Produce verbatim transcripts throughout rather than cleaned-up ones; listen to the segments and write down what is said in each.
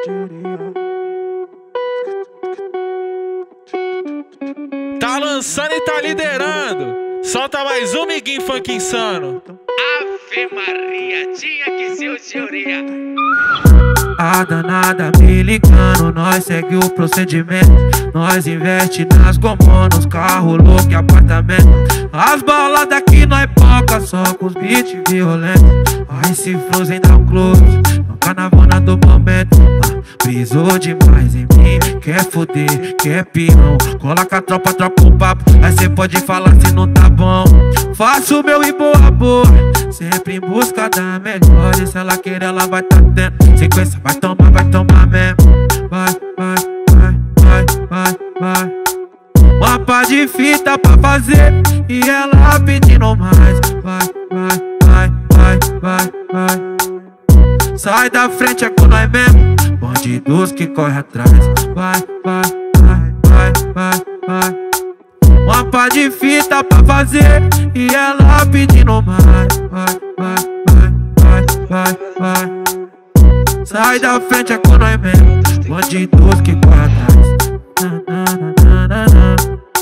Tá lançando e tá liderando. Solta mais um miguinho funk insano. Ave Maria, tinha que ser o senhoria. A danada me ligando, nós segue o procedimento. Nós investe nas gomonas, carro louco e apartamento. As baladas aqui nós poca, só com os beats violentos. Aí se Frozen dá um close, no carnaval do momento. ah, Brisou demais em mim, quer foder, quer peão. Coloca a tropa, troca o papo, aí cê pode falar se não tá bom. Faço o meu e boa boa, sempre em busca da melhor. E se ela querer, ela vai tá tendo. Sequência, vai tomar, vai tomar mesmo. Vai, vai, vai, vai, vai, vai. Uma pá de fita pra fazer e ela pedindo mais. Vai, vai, vai, vai, vai, vai. Sai da frente, é com nós mesmo. Bandidos que corre atrás. Vai, vai, vai, vai, vai, vai. Uma pá de fita pra fazer e ela pedindo mais. Vai, vai, vai, vai, vai, vai. Sai da frente, é com nós mesmo. Bandidos que corre atrás. Na, na, na, na, na.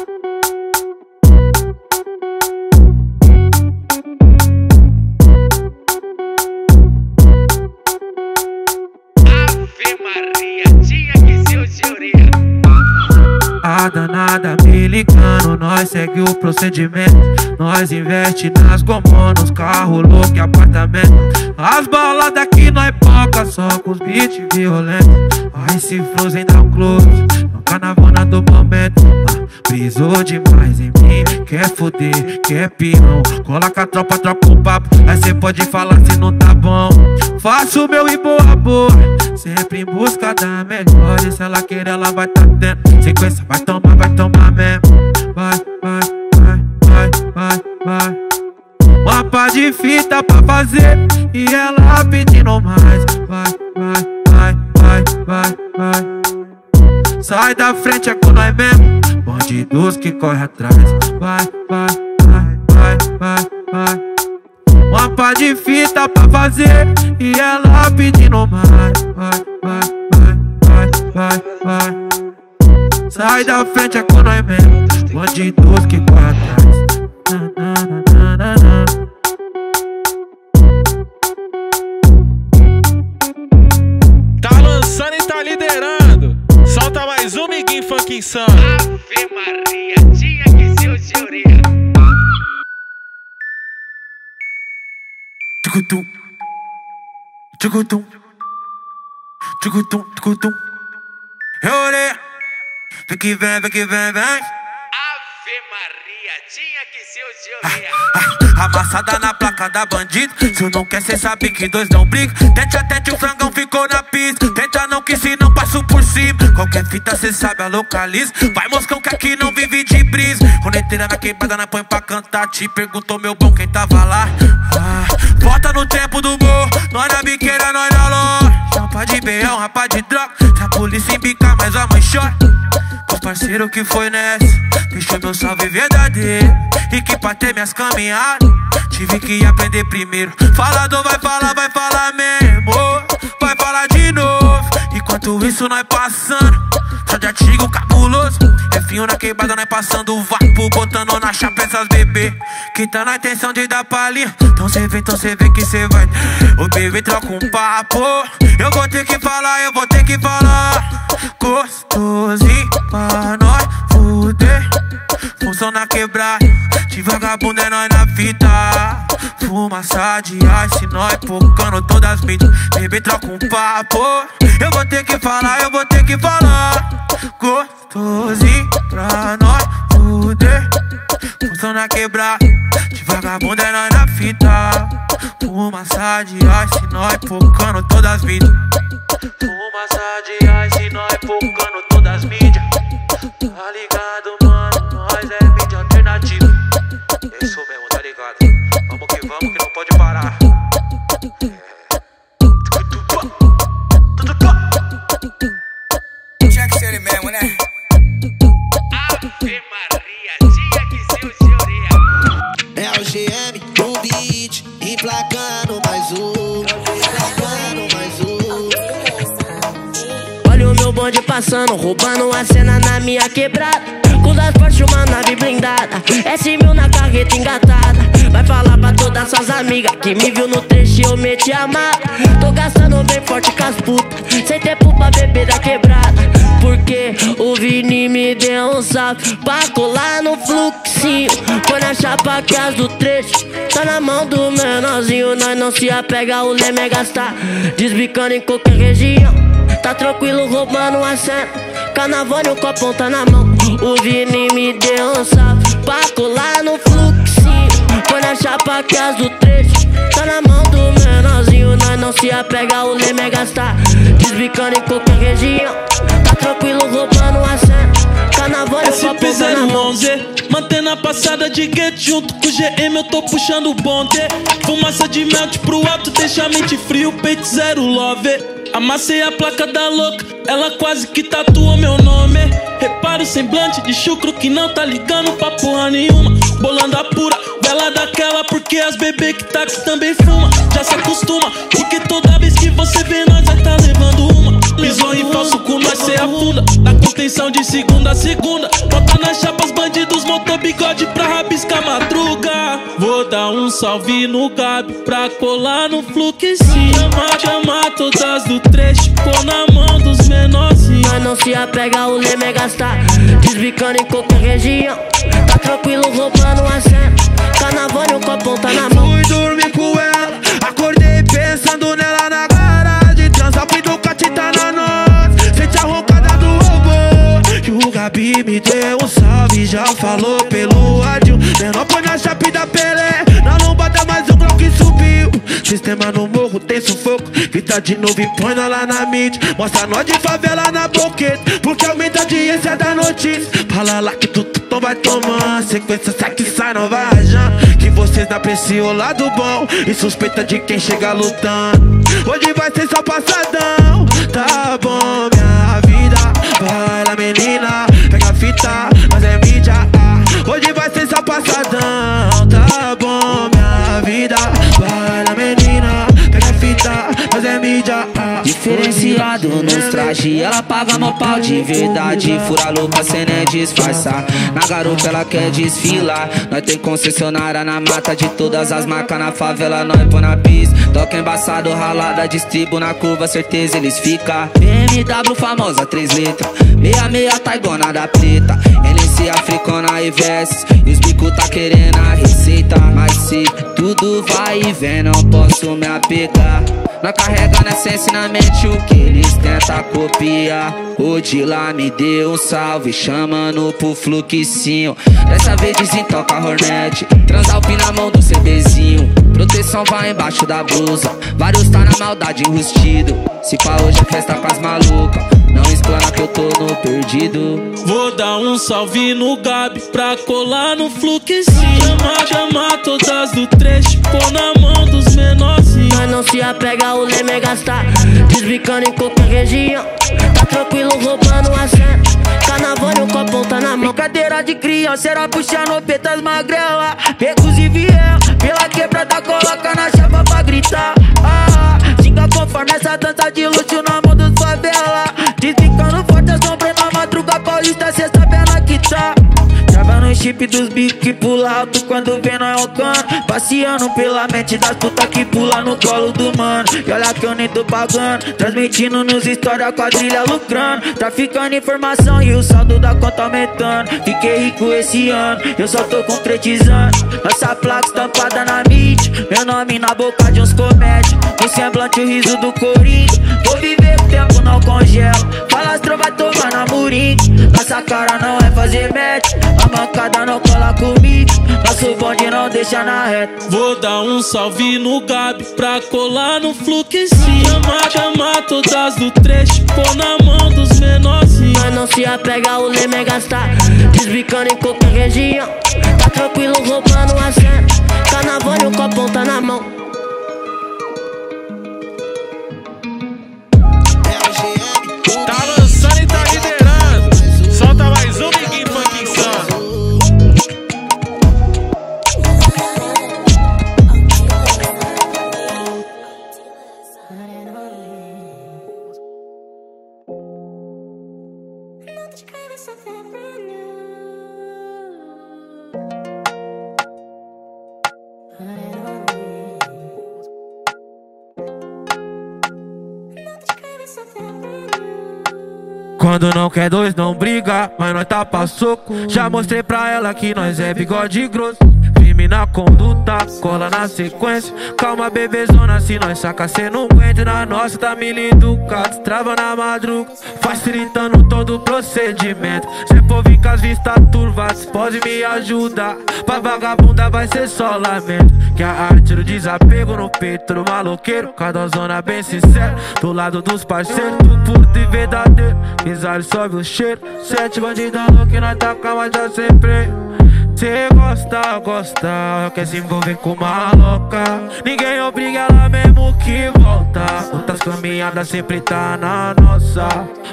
Ave Maria, tinha que ser o senhoria. A danada me ligando, nós segue o procedimento. Nós investe nas gomonas, carro louco e apartamento. As baladas aqui nós poca, só com os beats violentos. Aí se Frozen dá um close, no carnaval do momento. ah, Brisou demais em mim, quer foder, quer peão. Coloca a tropa, troca o papo, aí cê pode falar se não tá bom. Faço o meu e boa boa, sempre em busca da melhor. E se ela querer, ela vai tá tendo. Sequência, vai tomar, vai tomar mesmo. Vai, vai, vai, vai, vai, vai. Uma pá de fita pra fazer e ela pedindo mais. Vai, vai, vai, vai, vai, vai. Sai da frente, é com nós mesmo. Bandidos que corre atrás. Vai, vai, vai, vai, vai, vai. Uma pá de fita pra fazer e ela pedindo mais. Vai, vai, vai, vai, vai, vai. Sai da frente, é com nós mesmo. Bandidos que corre atrás. Na, na, na, na, na. Tá lançando e tá liderando. Solta mais um miguinho funk insano. Ave Maria, tinha que ser o senhoria. Tchucutum, tchucutum, tchucutum, tchucutum. Reorê, vem que vem, vem que vem, vem. Ave Maria, tinha que ser o senhoria. Ah, amassada na placa da bandida. Se não quer, cê sabe que dois não briga. Tente a tente, o frangão ficou na pista. Tenta não que se não passo por cima. Qualquer fita cê sabe a localiza. Vai moscão que aqui não vive de brisa. Roneteira na quebrada, na põe pra cantar. Te perguntou meu bom quem tava lá. Ah, volta no tempo do morro. Nós na biqueira, nós na loja. Champa de beião, rapa de droga. Se a polícia embicar, mas a mãe chora. O parceiro que foi nessa deixou meu salve verdadeiro. E que pra ter minhas caminhadas tive que aprender primeiro. Falador vai falar, vai falar mesmo. Vai falar de novo. Enquanto isso nós passando só de artigo cabuloso. É fio na quebrada, nós passando o vapo, botando na chapa essas bebê que tá na intenção de dar palhinha. Então cê vê, então cê vê que cê vai. O bebê troca um papo. Eu vou ter que falar, eu vou ter que falar. Gostosinho pra nós fuder. Função na quebrada, de vagabundo é nós na fita. Fumaça de ice, nós pocando todas as mídias. Bebê troca um papo. Eu vou ter que falar, eu vou ter que falar. Gostosinho pra nós fuder. Função na quebrada, de vagabundo é nós na fita. Fumaça de ice, nós pocando todas as mídias. Fumaça de ice, nós pocando todas as mídias. Tá ligado, mano? Nós é mídia alternativa. É isso mesmo, tá ligado? Vamos que vamos, que não pode parar. Tinha que ser ele mesmo, né? Ave Maria, tinha que ser o senhoria. É o G M no beat, emplacando mais um. Emplacando mais um. passando, roubando a cena na minha quebrada. Com das Porsche, uma nave blindada, S mil na carreta engatada. Vai falar pra todas suas amigas que me viu no trecho e eu meti a mala. Tô gastando bem forte com as putas, sem tempo pra beber da quebrada. Porque o Vini me deu um salve pra colar no fluxinho. Foi na chapa que as do trecho tá na mão do menorzinho. Nós não se apega, o leme é gastar, desbicando em qualquer região. Tá tranquilo roubando a cena, Carnaval com a ponta na mão. O Vini me deu um salve pra colar no fluxinho. Foi na chapa que as do trecho tá na mão do menorzinho. Nós não se apega, o leme é gastar, desbicando em qualquer região. Tá tranquilo roubando a cena, Carnaval com a ponta na mão. Mantendo a passada de guete junto com o G M, eu tô puxando o bonde. Fumaça de melt pro alto, deixa a mente frio, peito zero love. Amassei a placa da louca, ela quase que tatuou meu nome. Repara o semblante de chucro que não tá ligando pra porra nenhuma. Bolando a pura, bela daquela, porque as bebê que táxi também fuma. Já se acostuma, porque toda vez que você vê nós vai tá levando uma. Pisou em falso com nós cê afunda, na contenção de segunda a segunda. Bota nas chapas bandidos, montou bigode pra rabiscar madruga. Vou dar um salve no Gabi pra colar no fluxinho. Chama, chama todas do trecho, pô na mão dos menorzinhos. Nós não se apega, o leme é gastar, desbicando em qualquer região. Tá tranquilo roubando a cena, Carnaval com a ponta na mão. Fui dormir com ela, acordei pensando nela na garagem. Transalpin do Cati tá na nós, sente a roncada do robô. E o Gabi me deu um salve, já falou pelo áudio. Menor põe na chape da Pelé, na lombada mais um bloco que subiu. Sistema no morro tem sufoco, grita de novo e põe nós lá na mídia. Mostra nós de favela na boqueta, porque aumenta a audiência da notícia. Fala lá que tu, tu, tu vai tomar sequência, sai que sai, não vai rajar. Que vocês não apreciam o lado bom e suspeita de quem chega lutando. Hoje vai ser só passadão, tá bom minha vida. Vai lá menina, pega a fita, mas é mídia. Hoje vai ser só passadão, tá bom minha vida. Vai lá menina, pega a fita, mas é mídia. Diferenciado nos trajes, ela paga mó pau de verdade. Fura louca, cê nem disfarça. Na garupa ela quer desfilar. Nós tem concessionária na mata de todas as marcas. Na favela nós põe na pista. Toca embaçado, ralada, distribo na curva, certeza eles fica. B M W famosa, três letras, meia meia taigona da preta. N C africana e versos, e os bico tá querendo a receita. Mas se tudo vai e vem, não posso me apegar. Nós carrega na essência e na mente o que eles tentam copiar. O de lá me deu um salve, chamando pro fluxinho. Dessa vez desentoca a Hornet, Transalpin na mão do CBzinho. Proteção vai embaixo da blusa, vários tá na maldade enrustido. Se pá hoje é festa com as malucas, não explana que eu tô no perdido. Vou dar um salve no Gabi pra colar no fluxinho. Chama, chama todas do trecho, pô na mão dos menorzinhos. Nós não se apega, o leme é gastar, desbicando em qualquer região. Tá tranquilo roubando a cena, Carnaval com a ponta na mão. Brincadeira de criança, era puxando petas magrela. Becos e viel, pela quebrada coloca na chapa pra gritar. Ah, xinga conforme essa dança de luxo na mão dos favela. Desbicando forte a sombra na madruga paulista, cê sabendo que tá. Trava no chip dos bicos que pula alto quando vem nós rocando. Passeando pela mente das putas que pula no colo do mano. E olha que eu nem tô pagando, transmitindo nos história, quadrilha lucrando. Traficando informação e o saldo da conta aumentando. Fiquei rico esse ano, eu só tô concretizando. Nossa placa estampada na mídia, meu nome na boca de uns comédios. No semblante o riso do Corinthians. Vou viver o tempo não congela, falastro vai tomar na murinha. Nossa cara não é fazer match, a mancada não cola comigo, nosso bonde não deixa na reta. Vou dar um salve no Gabi pra colar no fluxinho. Chama, chama todas do trecho, pô na mão dos menorzinhos. Nós não se apega, o leme é gastar, desbicando em qualquer região. Tá tranquilo roubando a cena, Carnaval com a ponta na mão. Tá lançando e tá liderando. Solta mais um Big Funk Insano. Quando não quer dois não briga, mas nós tá pra soco. Já mostrei pra ela que nós é bigode grosso. Firme na conduta, cola na sequência. Calma bebezona, se nós saca cê não aguenta. Na nossa tá mil educados, trava na madruga, facilitando todo o procedimento. Cê povo com as vistas turvas, pode me ajudar. Pra vagabunda vai ser só lamento. Que a arte do desapego no peito do maloqueiro. Cada zona bem sincera, do lado dos parceiros. Tu puro e verdadeiro, risado sobe o cheiro. Sete bandidão louco e nós tá com a marcha sempre. Cê gosta, gosta, quer se envolver com uma louca. Ninguém obriga ela mesmo que volta. Outras caminhadas sempre tá na nossa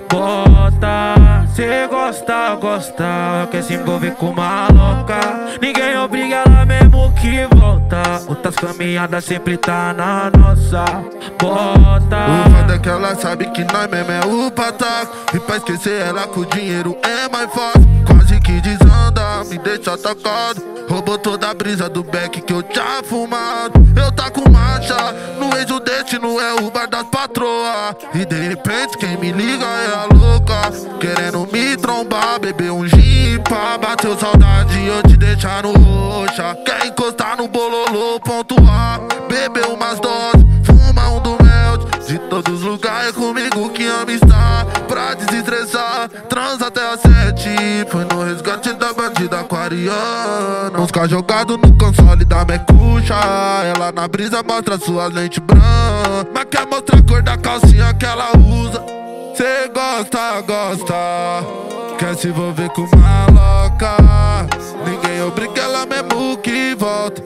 bota. Cê gosta, gosta, quer se envolver com uma louca. Ninguém obriga ela mesmo que volta. Outras caminhadas sempre tá na nossa bota. O foda é que ela sabe que nós mesmo é o pataco. E pra esquecer ela com o dinheiro é mais fácil. Quase que desanda, me deixa tocado. Roubou toda a brisa do beck que eu tinha fumado. Eu tá com marcha, no ex o destino é o bar das patroas. E de repente quem me liga é a louca, querendo me trombar, beber um gin pra bateu saudade eu te deixar no roxa. Quer encostar no bololô, ponto A, beber umas doses, fuma um do melt. De todos os lugares comigo que ama estar, pra desestressar, transa até as sete. Foi no resgate da bandida aquariana. Uns caras jogados no console da mecucha. Ela na brisa mostra suas lentes brancas, mas quer mostrar a cor da calcinha que ela usa. Cê gosta, gosta, quer se envolver com uma louca. Ninguém obriga ela mesmo que volta.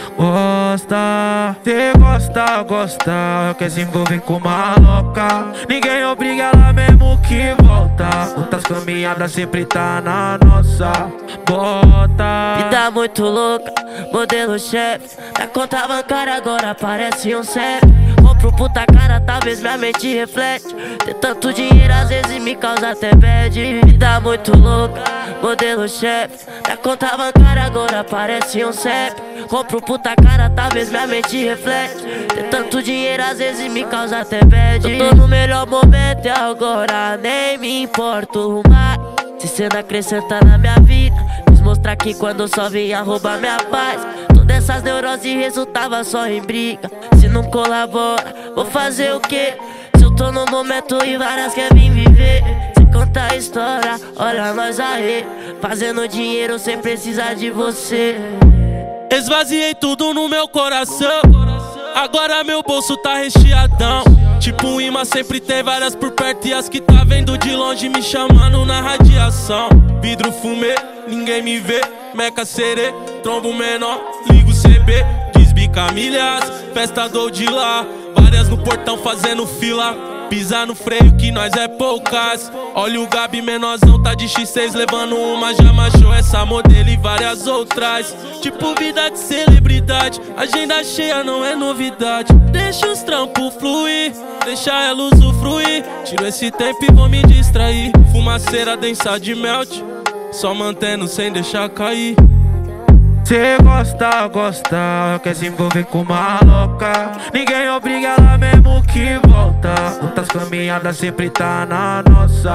Gosta, cê gosta, gosta, quer se envolver com uma louca. Ninguém obriga ela mesmo que volta. Outras caminhadas sempre tá na nossa bota. Vida muito louca, modelo chefe. Na conta bancária agora parece um C E P. Compro puta cara, talvez minha mente reflete. Ter tanto dinheiro às vezes me causa até bad. Vida muito louca, modelo chefe. Na conta bancária agora parece um C E P. Compro puta cara, talvez minha mente reflete. Ter tanto dinheiro às vezes me causa até bad. Eu tô no melhor momento e agora nem me importo mais. Se cê não acrescenta na minha vida, quis mostrar que quando eu só vinha roubar minha paz. Todas essas neuroses resultava só em briga. Se não colabora, vou fazer o quê? Se eu tô no momento e várias quer vir viver. Se conta a história, olha nós aí, fazendo dinheiro sem precisar de você. Esvaziei tudo no meu coração, agora meu bolso tá recheadão. Tipo um imã, sempre tem várias por perto e as que tá vendo de longe me chamando na radiação. Vidro fumê, ninguém me vê, meca serê, trombo menor, ligo C B. Desbica milhas, festa do de lá, várias no portão fazendo fila. Pisar no freio que nós é poucas. Olha o Gabi menorzão, tá de X seis levando uma. Já machou essa modelo e várias outras. Tipo vida de celebridade, agenda cheia não é novidade. Deixa os trampos fluir, deixa ela usufruir. Tiro esse tempo e vou me distrair. Fumaceira densa de melt, só mantendo sem deixar cair. Cê gosta, gosta, quer se envolver com uma louca. Ninguém obriga ela mesmo que volta. Outras caminhadas sempre tá na nossa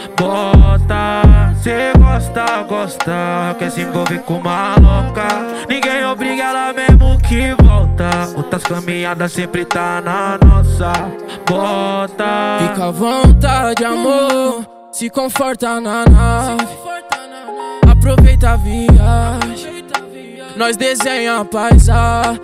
bota. Cê gosta, gosta, quer se envolver com uma louca. Ninguém obriga ela mesmo que volta. Outras caminhadas sempre tá na nossa bota. Fica à vontade, amor, se conforta na nave. Aproveita a viagem, nós desenha a paisagem,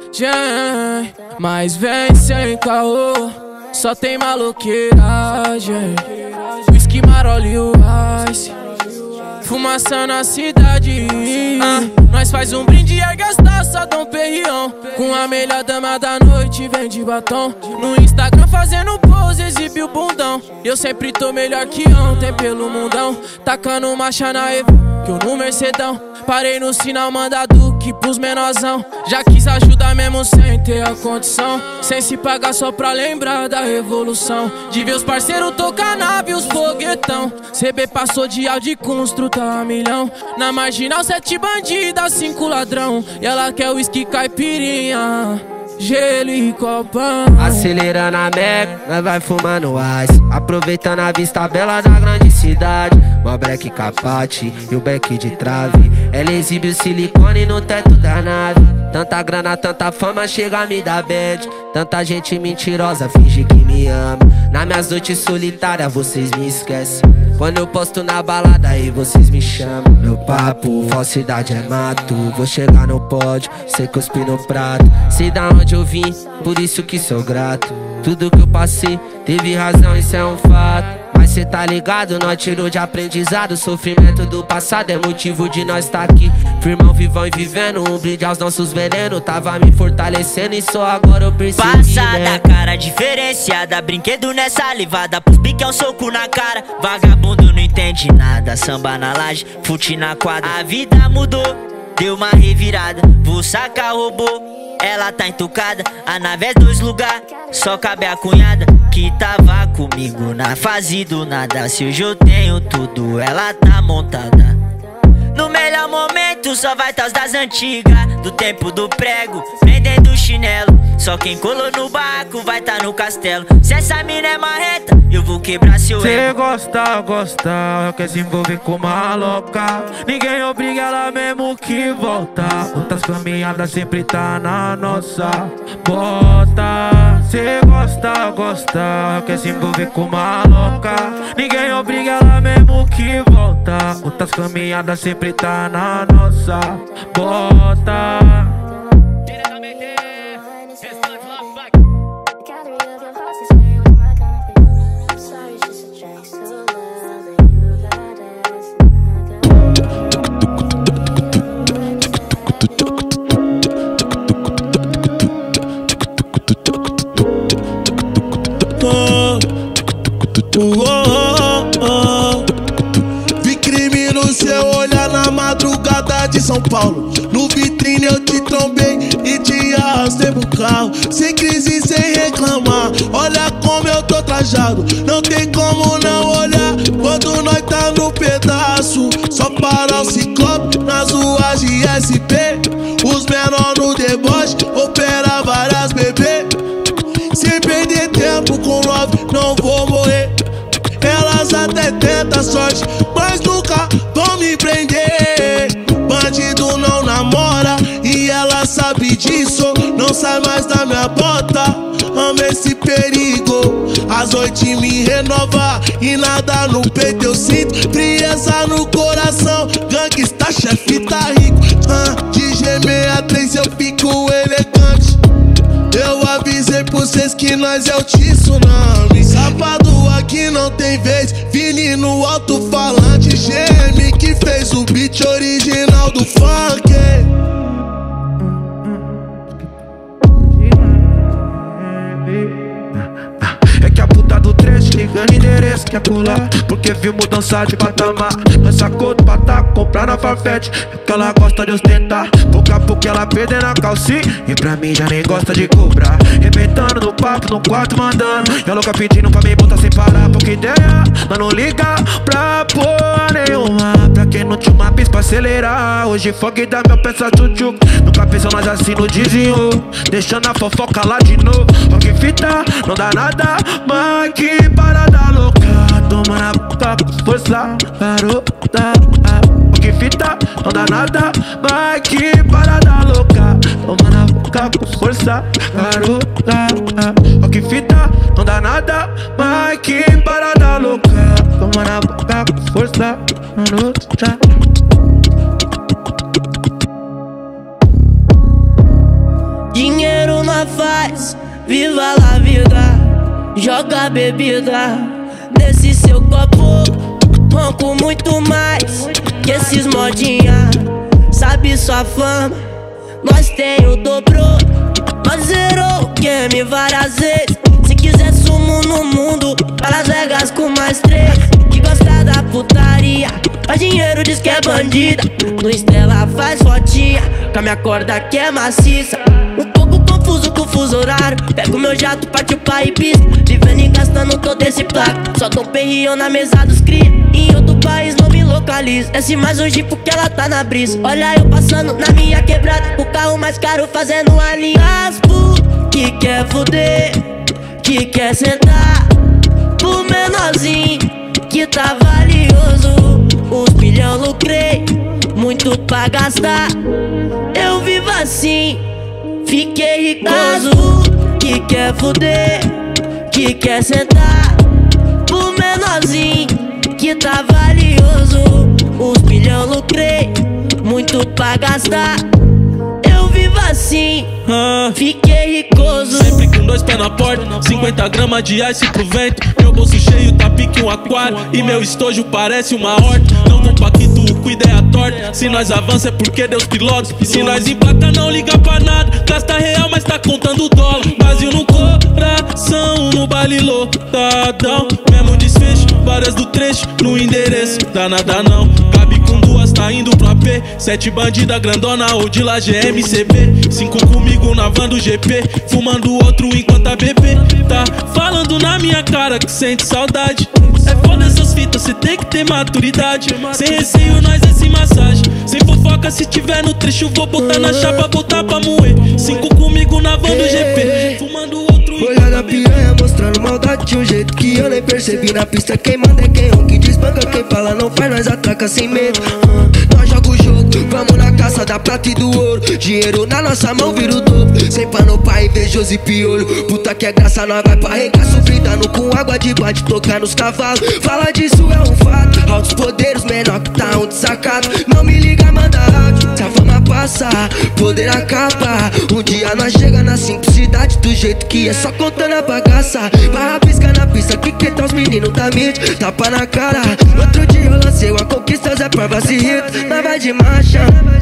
mas vem sem caô, só tem maloqueiragem. Whisky, Marol e o Ice, fumaça na cidade. ah, Nós faz um brinde e ergue as taças, Dom Perrion. Com a melhor dama da noite, vem de batom. No Instagram fazendo pose, exibe o bundão. Eu sempre tô melhor que ontem pelo mundão. Tacando marcha na Evo, que eu no Mercedão. Parei no sinal, manda Duque pros menorzão. Já quis ajudar mesmo sem ter a condição, sem se pagar só pra lembrar da revolução. De ver os parceiros tocar nave, os foguetão. C B passou de Audi construta a milhão. Na marginal, sete bandidas, cinco ladrão. E ela quer whisky caipirinha. gelo e copão. Acelerando a Mac, nós vai fumando ice, aproveitando a vista bela da grande cidade. Mó break capote e o beck de trave, ela exibe o silicone no teto da nave. Tanta grana, tanta fama, chega a me dar bad. Tanta gente mentirosa, finge que me ama. Nas minhas noites solitárias, vocês me esquecem. Quando eu posto na balada, aí vocês me chamam. Meu papo, falsidade é mato. Vou chegar no pódio, sei cuspir no prato. Sei da onde eu vim, por isso que sou grato. Tudo que eu passei, teve razão, isso é um fato. Mas cê tá ligado, nós tirou de aprendizado. O sofrimento do passado é motivo de nós tá aqui. Firmão, vivão e vivendo, um brinde aos nossos venenos. Tava me fortalecendo e só agora eu percebi, passada, né? cara diferenciada, brinquedo nessa levada. Pros pique é um soco na cara. Vagabundo não entende nada, samba na laje, fute na quadra. A vida mudou, deu uma revirada. Vou sacar robô, ela tá entucada. A nave é dois lugar, só cabe a cunhada que tava comigo na fase do nada. Se hoje eu tenho tudo, ela tá montada. No melhor momento só vai tá os das antigas, do tempo do prego, prendendo o chinelo. Só quem colou no barco vai tá no castelo. Se essa mina é marreta, eu vou quebrar seu ego. Cê gosta, gosta, quer se envolver com uma louca. Ninguém obriga ela mesmo que volta. Outras caminhadas sempre tá na nossa bota. Cê gosta, gosta, quer se envolver com uma louca. Ninguém obriga ela mesmo que volta. Outras caminhadas sempre tá na nossa bota. Oh, oh, oh, oh. Vi crime no seu olhar na madrugada de São Paulo. No vitrine eu te trombei e te arrastei pro carro. Sem crise, sem reclamar, olha como eu tô trajado. Não tem como não olhar quando nós tá no pedaço. Só para o Ciclope nas ruas de S P. Os menor no deboche, opera várias bebê. Sem perder tempo com love, não vou morrer. Elas até tentam sorte, mas nunca vão me prender. Bandido não namora e ela sabe disso. Não sai mais da minha bota, amo esse perigo. As noites me renova e nada no peito eu sinto. Frieza no coração, gangsta, chefe tá rico. ah, De G sessenta e três eu fico elegante. Eu avisei pra vocês que nós é o tsunami. Safado aqui não tem vez, Vini no alto-falante. G M que fez o beat original do funk. É que a puta do trecho ligando endereço quer pular, porque viu mudança de patamar. Nós sacou do pataco, comprar na Farfetch, é que ela gosta de ostentar. Pouco a pouco ela perdendo a calcinha, e pra mim já nem gosta de cobrar. Rebentando no papo, no quarto mandando, e a louca pedindo pra mim botar sem parar. Pouca ideia, mas não liga pra porra nenhuma. Pra quem não tinha uma pista pra acelerar, hoje fogue dá meu peça tchutchuc. Nunca pensou nós assim no desenrolo, deixando a fofoca lá de novo. Rock fita, não dá nada, mas que parada louca. Toma na boca com força, garota. Que fita, não dá nada, mas que parada louca. Toma na boca com força, garota. Que fita, não dá nada, mas que parada louca. Toma na boca com força, garota. Dinheiro não faz, viva a vida. Joga bebida nesse seu copo. Ronco muito mais que esses modinha. Sabe sua fama, nós tem o dobro. Nós zerou o game várias vezes. Se quiser sumo no mundo, pra Las Vegas com mais três. Que gosta da putaria, faz dinheiro, diz que é bandida. No Estela faz fotinha, com a minha corda que é maciça. Um pouco confuso com o fuso horário, pego meu jato, partiu pra pista. Vivendo e gastando todo esse placo, só dou perrião na mesa dos cria. Em outro país não me localizo. Desce mais um jeep porque ela tá na brisa. Olha eu passando na minha quebrada, o carro mais caro fazendo a linha. Aspo, que quer fuder, que quer sentar pro menorzinho que tá valioso. Os bilhão lucrei, muito pra gastar. Eu vivo assim, fiquei ricoso. Que quer fuder, que quer sentar pro menorzinho que tá valioso. Os bilhão lucrei, muito pra gastar. Eu vivo assim, ah, fiquei ricoso. Sempre com dois pés na porta, cinquenta gramas de ice pro vento. Meu bolso cheio tá pique um aquário e meu estojo parece uma horta. Não dou paquito, com ideia torta. Se nós avança é porque Deus pilota. Se nós emplaca não liga pra nada. Gasta real mas tá contando dólar. Vazio no coração, no baile lotadão. Mesmo desfecho, várias do trecho, no endereço, dá nada não. Cabe com duas, tá indo pro A P. Sete bandida grandona ou de lá G M C B. Cinco comigo na van do G P, fumando outro enquanto a bebê tá falando na minha cara que sente saudade. É foda essas fitas, cê tem que ter maturidade. Sem receio nós é sem massagem, sem fofoca se tiver no trecho vou botar na chapa, botar pra moer. Cinco comigo na van do G P, fumando outro enquanto olhar da piranha mostrando maldade de um jeito que eu nem percebi na pista. Quem manda é quem on, que desbanca, quem fala não faz, nós atraca sem medo. uh, Nós joga o jogo, vamos na caça da prata e do ouro. Dinheiro na nossa mão vira o dobro, sem pano pra invejoso e piolho. Puta que é graça, nós vai pra arregaço, brindando com água de bate, tocar nos cavalos. Fala disso é um fato, altos poderes, menor que tá um desacato. Não me liga, manda áudio, se a fama passar, poder acaba. Um dia nós chega na simplicidade, do jeito que é só contando a bagaça. Barra pisca na pista, que que tá os meninos da mídia, tapa na cara. Outro dia eu lancei uma conquista, Zé Prova se irrita. Nós vai de marcha,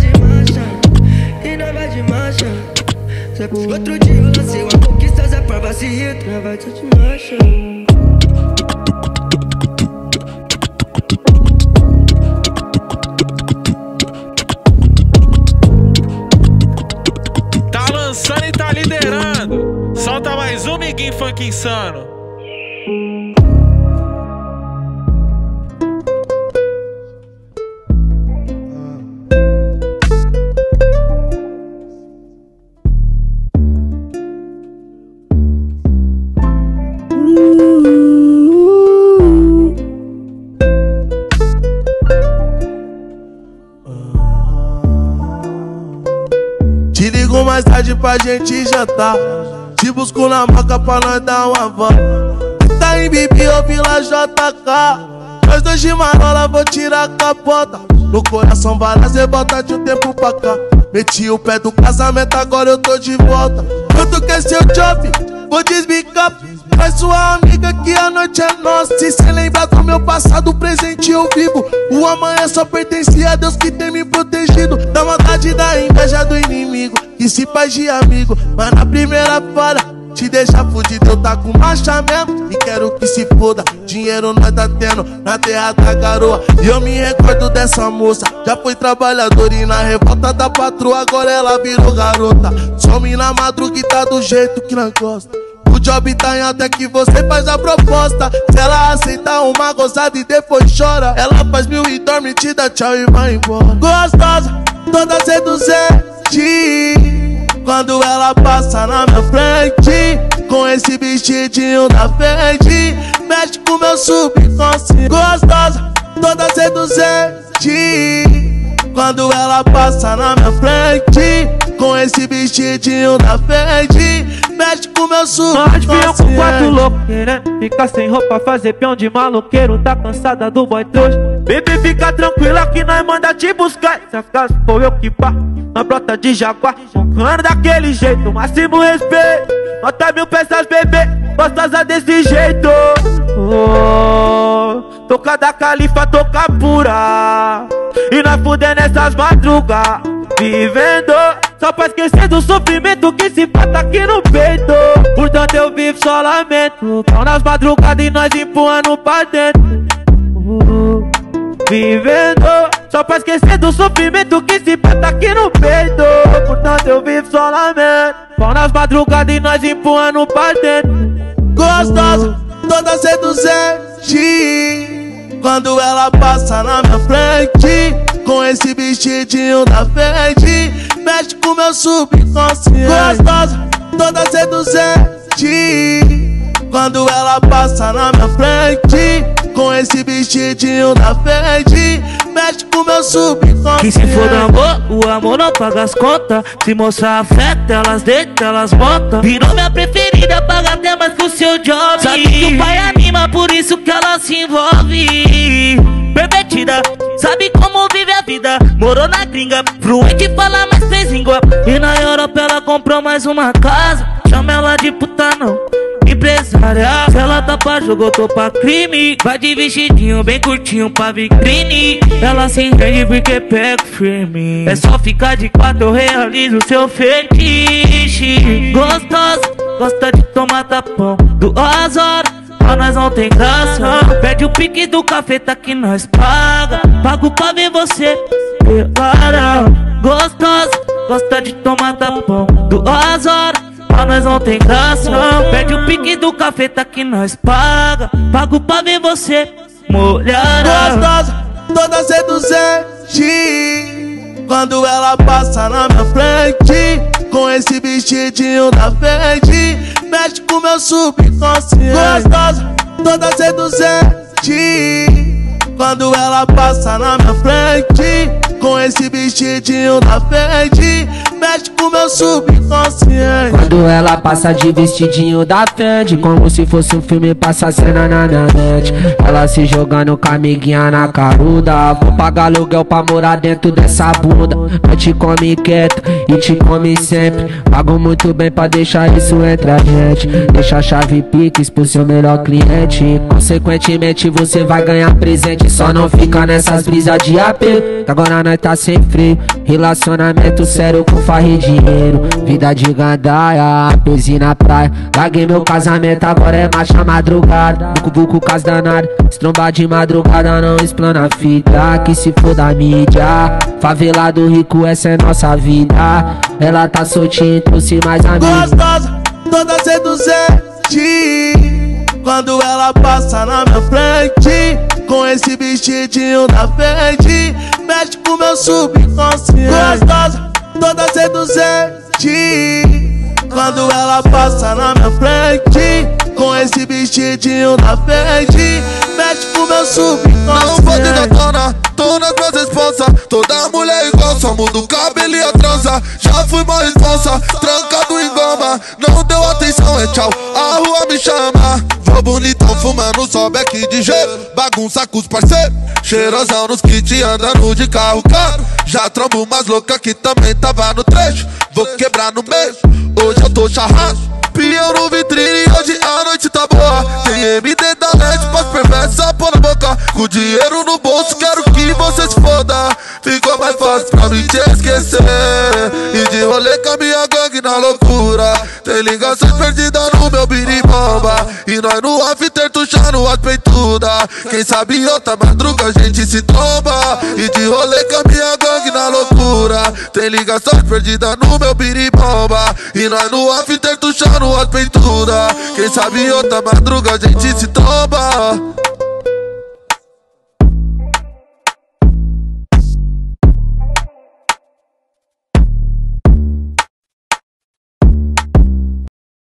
e nós vai de marcha. Outro dia eu lancei uma conquista, Zé Prova se irrita. Nós vai de marcha. Tá lançando e tá liderando. Solta mais um miguinho funk insano. Te ligo mais tarde pra gente jantar. Te busco na maca pra nós dar uma volta. Tá em Bibi ou Vila J K. Nós dois de marola, vou tirar a capota. No coração balas e bota de um tempo pra cá. Meti o pé do casamento, agora eu tô de volta. Quanto que é seu job? Vou desbicar. Faz sua amiga que a noite é nossa. Se cê lembrar do meu passado, presente eu vivo. O amanhã só pertence a Deus que tem me protegido. Da vontade da inveja do inimigo, que se faz de amigo, mas na primeira fala te deixa fudido, eu tá com marcha mesmo e quero que se foda. Dinheiro nós tá tendo na terra da garoa. E eu me recordo dessa moça, já foi trabalhadora e na revolta da patroa agora ela virou garota. Some na madruga e tá do jeito que nós gosta. O job tá em alta, é que você faz a proposta. Se ela aceita uma gozada e depois chora, ela faz mil e dorme, te dá tchau e vai embora. Gostosa, toda seduzente, quando ela passa na minha frente, com esse vestidinho da frente, mexe com meu subconsciente. Gostosa, toda seduzente, quando ela passa na minha frente, com esse vestidinho da frente, mexe com meu subconsciente. Nós viam com quatro loucos querendo ficar sem roupa, fazer peão de maloqueiro. Tá cansada do boy trouxa? Bebê, fica tranquila que nós manda te buscar. Se acaso for eu que pá, na brota de jaguar, roncando daquele jeito, máximo respeito. Nota mil peças, bebê, gostosa desse jeito. Oh, toca da califa, toca pura, e nós fudendo essas madrugas, vivendo só pra esquecer do sofrimento que se falta aqui no peito. Portanto eu vivo só lamento, pau nas madrugadas e nós empurrando pra dentro. uh, Vivendo só pra esquecer do sofrimento que se falta aqui no peito. Portanto eu vivo só lamento, pau nas madrugadas e nós empurrando pra dentro. Gostosa, toda seduzente, Quando ela passa na minha frente, com esse vestidinho da frente, mexe com meu subconsciente. Gostosa, toda seduzente. Quando ela passa na minha frente, com esse vestidinho da frente, mexe com meu subconsciente. Que se for do amor, o amor não paga as contas. Se mostrar afeto, elas deitam, elas botam. Virou minha preferida, paga até mais que o seu job. Sabe que o pai anima, por isso que ela se envolve. Pervertida, sabe como vive a vida. Morou na gringa, fluente, fala mais três línguas. E na Europa ela comprou mais uma casa. Chama ela de puta não, empresária. Se ela tá pra jogo, eu tô pra crime. Vai de vestidinho bem curtinho pra vitrine. Ela se entende porque pega firme. É só ficar de quatro, eu realizo seu fetiche. Gostosa, gosta de tomar tapão. Duas horas, pra nós não tem graça. Pede o pique do cafeta que nós paga. Pago pra ver você pelada. Gostosa, gosta de tomar tapão. Duas horas, pra nós não tem graça. Pede o pique do cafeta que nós paga. Pago pra ver você molhada. Gostosa, toda seduzente. Quando ela passa na minha frente, com esse vestidinho da frente, mexe com meu subconsciente. Gostosa, toda seduzente. Quando ela passa na minha frente, com esse vestidinho da frente, mexe com meu subconsciente. Quando ela passa de vestidinho da frente, como se fosse um filme, passa a cena na minha mente. Ela se jogando com a amiguinha na caruda. Vou pagar aluguel pra morar dentro dessa bunda. Eu te come quieto e te come sempre. Pago muito bem pra deixar isso entre a gente. Deixa a chave pix pro seu melhor cliente. Consequentemente você vai ganhar presente. Só não fica nessas brisas de apelo, que agora nós tá sem freio. Relacionamento sério com farra e dinheiro. Vida de gandaia, pesi na praia. Larguei meu casamento, agora é marcha madrugada. Vucu vucu cas danado, estrombar de madrugada não explana a fita. Que se for da mídia, favelado rico, essa é nossa vida. Ela tá soltinha, trouxe mais amigos. Gostosa, toda seduzente. Quando ela passa na minha frente, com esse vestidinho da frente, mexe com meu subconsciente. Gostosa, toda seduzente. Quando ela passa na minha frente, com esse vestidinho da frente, mexe com meu subconsciente. Não vou de dona, tô nas minhas responsas. Toda mulher igual, só muda o cabelo e a trança. Já fui mal responsa, trancado em goma. Não deu atenção, é tchau, a rua me chama. Vou bonitão fumando só beck de gelo. Bagunça com os parceiros, cheirosão nos kits, andando de carro caro. Já trombo umas loucas que também tava no trecho. Vou quebrar no meio, hoje eu tô charrado. Pião no vitrine, hoje a noite tá boa. Tem M D da net, pras perversas pôr na boca. Com dinheiro no bolso, quero que você se foda. Ficou mais fácil pra me te esquecer. E de rolê com a minha gangue na loucura. Tem ligações perdidas no meu biribomba. E nós no after tuchando as peitudas. Quem sabe outra madruga a gente se tromba. E de rolê com a minha gangue na loucura. Tem ligações perdidas no meu biribomba. E nós no after tuchando as peitudas. Quem sabe outra madruga a gente se tromba.